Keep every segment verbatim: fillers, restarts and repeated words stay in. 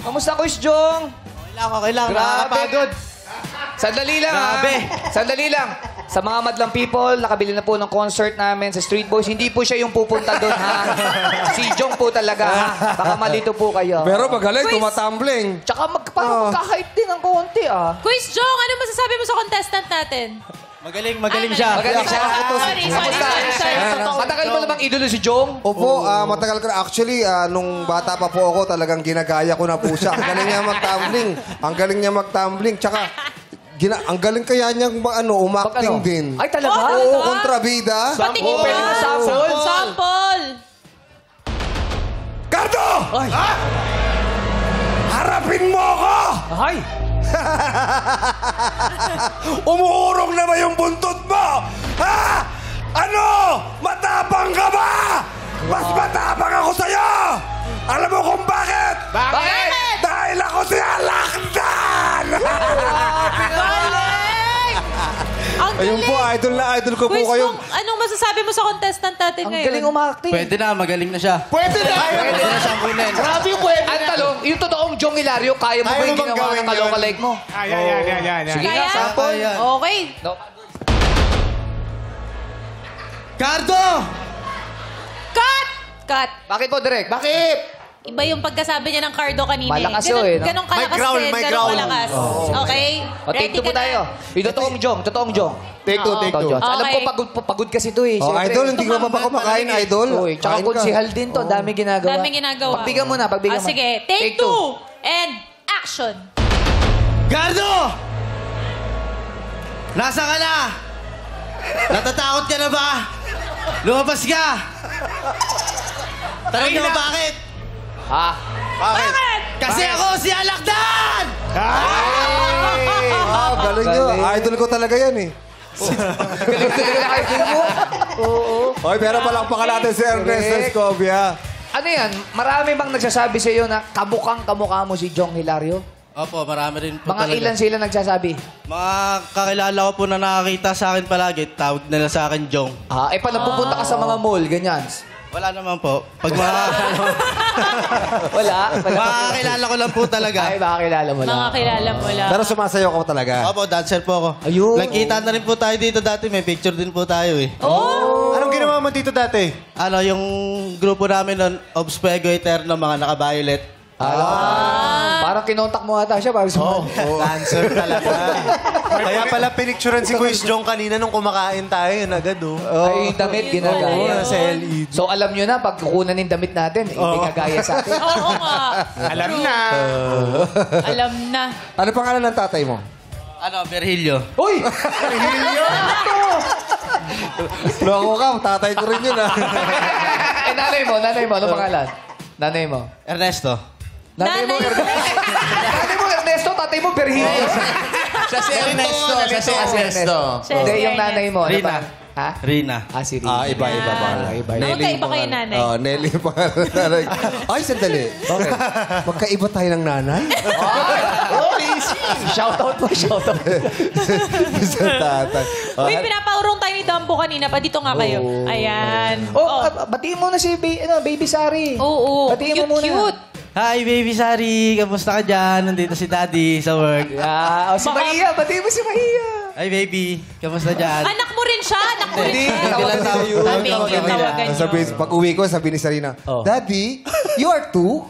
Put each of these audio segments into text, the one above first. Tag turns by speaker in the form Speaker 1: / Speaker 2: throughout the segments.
Speaker 1: Kamusta, Kuis Jong?
Speaker 2: Okay lang, okay lang.
Speaker 1: Grabe.
Speaker 2: Nakakapagod.
Speaker 1: Sandali lang,
Speaker 2: Grabe.
Speaker 1: ha? Sandali lang. Sa mga madlang people, nakabili na po ng concert namin sa Street Boys. Hindi po siya yung pupunta doon, ha? Si Jong po talaga, ha? Baka malito po kayo.
Speaker 3: Pero magaling,
Speaker 4: Quiz.
Speaker 3: tumatumbling.
Speaker 1: Tsaka mag, parang magka-hype din ng konti, ah.
Speaker 4: Quiz Jong, ano masasabi mo sa contestant natin?
Speaker 2: Magaling, magaling
Speaker 4: Ay,
Speaker 2: siya.
Speaker 1: Magaling siya.
Speaker 4: Sorry, sorry,
Speaker 1: Kamusta?
Speaker 4: sorry, sorry.
Speaker 1: Matagal mo namang idolo si Jong?
Speaker 3: Opo, ah, matagal ko na. Actually, ah, nung bata pa po ako, talagang ginagaya ko na po siya. Ang galing niya mag-tumbling. Ang galing niya mag-tumbling. Tsaka, gina ang galing kaya niyang ma- ano, umacting
Speaker 1: Pag ano?
Speaker 3: din.
Speaker 1: Ay, talaga?
Speaker 4: Oh,
Speaker 3: Oo,
Speaker 4: talaga?
Speaker 3: kontrabida.
Speaker 4: Patingin
Speaker 1: Oh, pwede
Speaker 4: nga.
Speaker 1: mo sample?
Speaker 4: Sample.
Speaker 3: Cardo!
Speaker 1: Ay.
Speaker 3: Harapin mo ako!
Speaker 1: Ay!
Speaker 3: Umuurong na ba yung buntot mo? Ha? Ano? Matapang ka ba? Mas matapang ako sa'yo! Alam mo kung bakit?
Speaker 1: Bakit?
Speaker 3: Dahil ako si Alakdan!
Speaker 4: Galing! Ang
Speaker 3: Ayun
Speaker 4: galing.
Speaker 3: po, idol na idol ko po
Speaker 4: Quiz
Speaker 3: kayo.
Speaker 4: Jong, anong masasabi mo sa contestant natin
Speaker 1: Ang
Speaker 4: ngayon?
Speaker 1: galing umacting.
Speaker 2: Pwede na, magaling na siya.
Speaker 5: Pwede na!
Speaker 2: Pwede na siyang kunin.
Speaker 5: Grabe yung pwede
Speaker 1: Ang talong, yung totoong Jong Hilario, kaya mo
Speaker 3: Kaya
Speaker 1: ba yung
Speaker 3: mo bang
Speaker 1: ginawa
Speaker 3: gawin
Speaker 1: ng kaloka-like mo?
Speaker 5: Ah, yan, yan, yan, yan, yan.
Speaker 1: Sige
Speaker 4: Kaya?
Speaker 1: nga, sample.
Speaker 2: Kaya.
Speaker 4: Okay.
Speaker 1: No.
Speaker 2: Cardo!
Speaker 4: Cut! Cut.
Speaker 1: Bakit po, Direk?
Speaker 5: Bakit?
Speaker 4: Iba yung pagkasabi niya ng Cardo kanina.
Speaker 1: Malakas
Speaker 4: Ganun-
Speaker 1: yun, eh, no?
Speaker 4: Ganong kalakas
Speaker 5: May growl,
Speaker 4: din,
Speaker 5: may
Speaker 4: ganong
Speaker 5: growl.
Speaker 4: kalakas. Okay?
Speaker 1: O, take
Speaker 4: Ready
Speaker 1: two po
Speaker 4: ka na?
Speaker 1: tayo. Yung totoong Jong, totoong Jong.
Speaker 5: Take two, take two.
Speaker 1: Jong. Alam ko,
Speaker 4: Okay.
Speaker 1: pagod, pagod kasi to eh.
Speaker 3: Oh,
Speaker 1: Siyempre.
Speaker 3: idol, hindi ko pa ba kumakain, idol?
Speaker 1: Uy, tsaka
Speaker 3: Kain ka.
Speaker 1: konsihal din to. Dami ginagawa.
Speaker 4: Dami ginagawa.
Speaker 1: Pagbigyan mo na, pagbigyan
Speaker 4: Ah,
Speaker 1: mo.
Speaker 4: sige. Take, two. And action.
Speaker 2: Cardo! Nasa ka na? Natatakot ka na ba? Lumabas ka! Tanong mo bakit?
Speaker 1: Ha?
Speaker 5: Bakit?
Speaker 2: Kasi ako si Alakdan!
Speaker 3: Ah, galing nyo. Idol ko talaga yan eh.
Speaker 1: Galing talaga na kayo mo. Oo.
Speaker 3: Oy, pero palakpakan natin si Ernesto
Speaker 1: Correct.
Speaker 3: Escobia.
Speaker 1: Ano yan? Marami bang nagsasabi sa iyo na kamukhang kamukha mo si Jong Hilario?
Speaker 2: Opo, marami rin po
Speaker 1: Mga
Speaker 2: talaga.
Speaker 1: ilan sila nagsasabi?
Speaker 2: Mga kakilala ko po na nakakita sa akin palagi, tawag nila sa akin Jong.
Speaker 1: Ah, eh pag napupunta ka sa mga mall, ganyan.
Speaker 2: Wala naman po. Pag mga,
Speaker 1: Wala?
Speaker 2: mga
Speaker 1: Wala.
Speaker 2: kakilala ko lang po talaga.
Speaker 1: Ay, baka kilala mo lang.
Speaker 4: Mga kilala mo lang.
Speaker 3: Pero sumasayaw ka talaga.
Speaker 2: Opo, dancer po ako.
Speaker 1: Ayun.
Speaker 2: Nagkita na rin po tayo dito dati. May picture din po tayo eh.
Speaker 4: Oh!
Speaker 5: Anong ginawa mo dito dati?
Speaker 2: Ano, yung grupo namin nun, Obs Fuego Eterno, mga naka-violet.
Speaker 1: Ah. Parang kinontak mo ata siya. Parang
Speaker 5: Oh,
Speaker 1: sumali.
Speaker 5: dancer talaga. Kaya pala pinicturean si Quiz Jong kanina nung kumakain tayo. Yun agad, oh.
Speaker 1: Ay, yung damit,
Speaker 5: Oo,
Speaker 1: ginagaya.
Speaker 5: nasa L E D.
Speaker 1: So, alam nyo na, pag kukunan yung damit natin, hindi kagaya sa atin.
Speaker 4: Oo nga.
Speaker 5: Alam na.
Speaker 4: Alam na.
Speaker 3: Ano pangalan ng tatay mo?
Speaker 2: Ano, Virgilio.
Speaker 1: Uy!
Speaker 3: Loko ka, tatay ko rin yun ah.
Speaker 1: eh, nanay mo, nanay mo, ano pangalan? Nanay mo.
Speaker 2: Ernesto.
Speaker 1: Nanay mo,
Speaker 4: Nanay.
Speaker 1: Ernesto. Nanay mo, Ernesto, tatay mo, Virgilio.
Speaker 2: Siya si Ernesto. Siya si
Speaker 1: Ah, si Ernesto.
Speaker 4: Siya
Speaker 1: Hindi,
Speaker 4: si
Speaker 1: yung nanay mo. Ano
Speaker 2: Rina.
Speaker 1: pa? Ha?
Speaker 2: Rina.
Speaker 1: Ah, si Rina.
Speaker 3: Ah, iba-iba pa.
Speaker 1: Ah, iba.
Speaker 4: Ano magkaiba kayo nanay?
Speaker 3: Oh, Nelly yung pangalan ng nanay. Ay, sandali. Bakit? Magkaiba tayo ng nanay?
Speaker 1: Oh, easy. Shout out po, shout out.
Speaker 3: Sa tatay. Oh,
Speaker 4: Uy, pinapaurong tayo ni Dumbo kanina pa. Dito nga kayo. Ayan.
Speaker 1: Oh, ah, batiin mo na si ba- ano, Baby Sari.
Speaker 4: Oo.
Speaker 1: Batiin mo muna.
Speaker 4: Cute, cute.
Speaker 2: Hi, baby Sari. Kamusta ka dyan? Nandito si Daddy sa work.
Speaker 1: Yeah. Oh, si
Speaker 4: Baka-
Speaker 1: Maria, batiin mo si Maria.
Speaker 2: Hi, baby. Kamusta dyan?
Speaker 4: Anak mo rin siya. Anak mo rin
Speaker 1: Hindi,
Speaker 4: siya.
Speaker 1: tawagan nila yun.
Speaker 4: Thank you,
Speaker 1: Tawagan nila.
Speaker 4: tawagan nyo.
Speaker 3: Sabi, pag uwi ko, sabi ni Sarina,
Speaker 1: Oh.
Speaker 3: Daddy, you are two?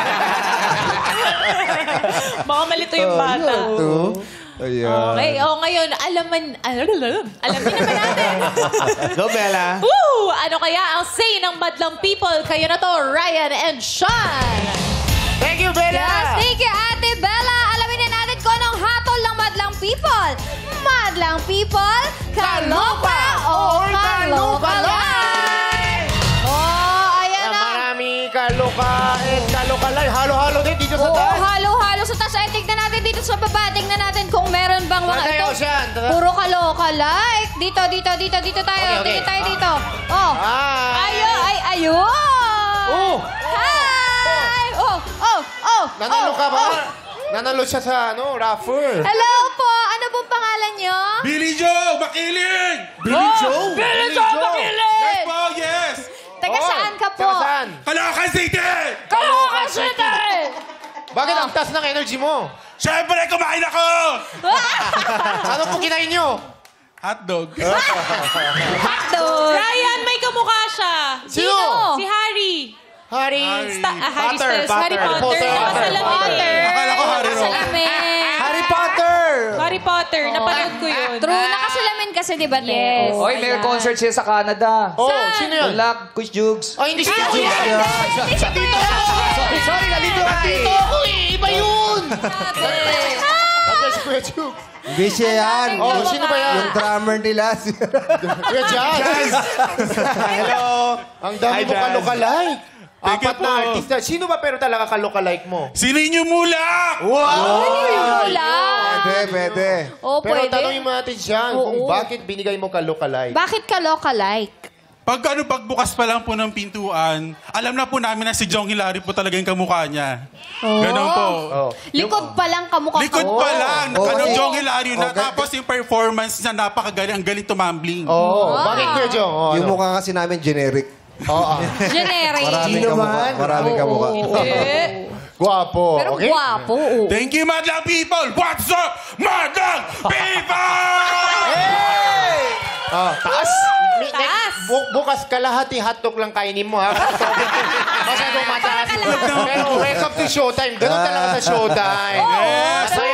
Speaker 4: Baka malito yung bata.
Speaker 3: Two? Ayan.
Speaker 4: Okay, oh, ngayon, alam man, alam niyo naman natin.
Speaker 5: Go, Bella.
Speaker 4: Woo! Ano kaya ang say ng madlang people? Kayo na to, Ryan and Sean.
Speaker 5: Thank you, Bella.
Speaker 6: Yes, thank you, Ate Bella. Alamin na natin kung anong hatol ng madlang people. Madlang people, kaloka o kaloka live. Oh, ayan na.
Speaker 5: Marami kaloka and kaloka live. Halo-halo din dito sa
Speaker 6: Oo,
Speaker 5: taas.
Speaker 6: halo-halo sa taas. Ay, tignan natin dito sa baba. Tignan natin kung meron bang mga
Speaker 5: Tatay,
Speaker 6: ito.
Speaker 5: oh, siyan. Tara.
Speaker 6: Puro kaloka like. Dito, dito, dito, dito tayo.
Speaker 5: Okay, okay.
Speaker 6: Tingin tayo dito. Oh.
Speaker 5: Hi.
Speaker 6: Ayo, ay, ayun.
Speaker 5: Oh.
Speaker 6: Hi. Oh, oh, oh.
Speaker 5: Nanalo
Speaker 6: oh,
Speaker 5: ka ba?
Speaker 6: oh.
Speaker 5: Nanalo siya sa, ano, raffle.
Speaker 6: Hello po. Ano pong pangalan nyo?
Speaker 7: Billy Joe Makiling!
Speaker 5: Billy Joe?
Speaker 4: Billy Joe Makiling!
Speaker 7: Yes po, yes!
Speaker 6: Taga
Speaker 5: Oy,
Speaker 6: saan ka po?
Speaker 5: taga saan?
Speaker 7: Caloocan City!
Speaker 4: Caloocan City!
Speaker 8: Bakit ang taas ng energy mo?
Speaker 7: Siyempre, kumain ako!
Speaker 8: Ano po kinain nyo?
Speaker 7: Hotdog.
Speaker 4: Ryan, may kamukha siya.
Speaker 8: Sino?
Speaker 4: Si Harry.
Speaker 8: Harry.
Speaker 4: Sta- ah, Harry
Speaker 8: Potter,
Speaker 4: Styles. Harry
Speaker 8: Potter.
Speaker 4: Potter.
Speaker 8: Potter.
Speaker 4: Nakasalamin.
Speaker 7: Akala ko Harry Roque.
Speaker 6: Salamin.
Speaker 5: Harry Potter!
Speaker 4: Harry Potter. Napanood ko yun.
Speaker 6: True, nakasalamin kasi, di ba, Te?
Speaker 4: Yes.
Speaker 6: Oh,
Speaker 1: Oy, may
Speaker 6: ayan.
Speaker 1: concert siya sa Canada.
Speaker 8: Oh, sino yun?
Speaker 1: Good luck, Kuya Jugs.
Speaker 8: Ay, hindi siya.
Speaker 1: Sorry, sorry, nalito ako
Speaker 8: Dito ako eh. Iba yun.
Speaker 6: Grabe.
Speaker 8: Nandiyan si Kuya Chuk.
Speaker 5: Hindi siya yan.
Speaker 8: Oh, sino ba yan?
Speaker 5: Yung drummer nila.
Speaker 8: Kuya Jazz. Hello. Ang dami mo kalokalike.
Speaker 7: Thank you
Speaker 8: Apat na
Speaker 7: po.
Speaker 8: artista. Sino ba pero talaga kalokalike mo?
Speaker 7: Si Ninyo Mulak!
Speaker 6: Wala.
Speaker 5: Pwede, pwede.
Speaker 6: Oh,
Speaker 8: Pero
Speaker 6: pwede.
Speaker 8: tanongin mo natin dyan
Speaker 6: Oo.
Speaker 8: kung bakit binigay mo kalokalike.
Speaker 6: Bakit ka loka-like?
Speaker 7: Pag ano, pagbukas pa lang po ng pintuan, alam na po namin na si Jong Hilary po talaga yung kamukha niya. Ganon po.
Speaker 8: Oh.
Speaker 6: Likod pa lang kamukha
Speaker 7: Likod
Speaker 6: ka.
Speaker 7: pa lang.
Speaker 5: Oh,
Speaker 7: ano,
Speaker 5: kasi-
Speaker 7: Jong Hilary na.
Speaker 5: Oh, ga-
Speaker 7: Tapos yung performance niya, napakagaling. Ang galing tumambling.
Speaker 8: Oo. Bakit Kuya Jong? Oh,
Speaker 5: Yung
Speaker 8: ano?
Speaker 5: mukha kasi namin generic.
Speaker 8: Oo.
Speaker 6: Generic.
Speaker 5: Maraming kamukha. Maraming kamukha.
Speaker 4: Eh.
Speaker 8: Guwapo.
Speaker 6: Pero
Speaker 8: okay?
Speaker 6: gwapo. oo.
Speaker 7: Thank you, Madlang People! What's up, Madlang People?
Speaker 8: Ah, taas. Mi-
Speaker 6: Taas.
Speaker 8: next, bu- bukas kalahati hotdog lang kainin mo, ha? Masyadong mataas. Pero welcome to showtime. Ganun talaga sa showtime.
Speaker 7: Yes.
Speaker 8: Basta